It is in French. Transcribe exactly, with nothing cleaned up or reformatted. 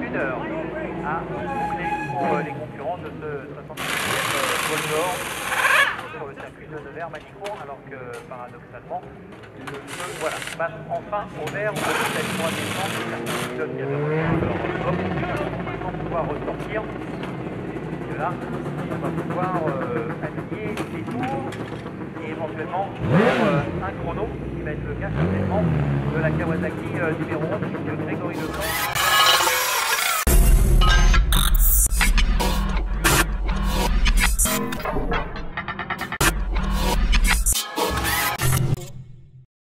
une heure à boucler pour les concurrents de ce soixante-dix-huitième vol d'or sur le circuit de Nevers-Manicourt, alors que paradoxalement, le feu voilà, passe enfin au vert de cette troisième chance. Certains pilotes qui avaient rejoint leur box vont maintenant pouvoir ressortir. Et là, on va pouvoir euh, aligner les tours et éventuellement faire euh, un chrono qui va être le cas certainement de la Kawasaki euh, numéro onze, puisque Grégory